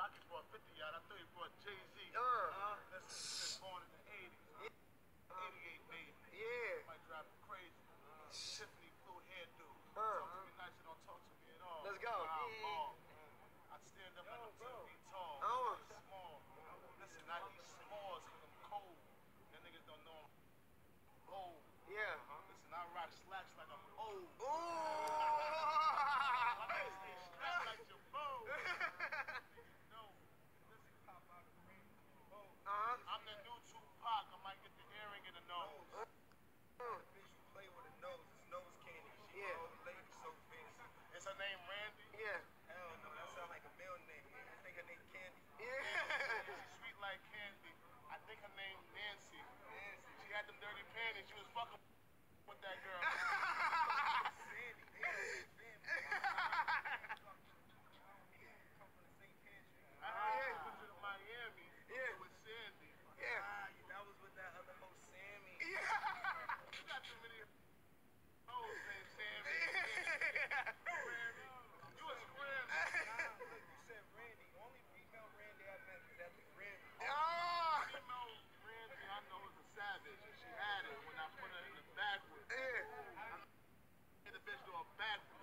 Rocky brought 50 out. I thought he brought Jay-Z. Listen, he's been born in the 80s. 88 baby. Yeah. Might drive him crazy. Tiffany blue hairdo. Talk to me nice, you don't talk to me at all. Let's go. I stand up like I'm 10 feet tall. I'm small. Listen, I eat s'mores because I'm cold. That niggas don't know I'm old. Yeah. Listen, I rock slacks like I'm old. Ooh. My niggas stay strapped like your bow. No. Listen, pop out of the ring. I'm the new Tupac. I might get the earring in the nose. The bitch you play with a nose, it's nose candy. She Yeah. my old lady, so fancy. Is her name Randy? Yeah. Hell no, that sound like a male name. You think her name Candy? Yeah. She's sweet like candy. I think her name Nancy. Nancy. She had them dirty panties. She was fucking with that girl. Sandy. They come from the same pantry. I went to Miami with Sandy. Yeah. That was with that other hoe, Sammy. You got too many hoes named Sammy. Randy. You a scram. Look, you said Randy. Only female Randy I met was at the Grammy. Female Randy I know is a savage. And she had it when I put her in the backwards. Yeah. Individual backwards.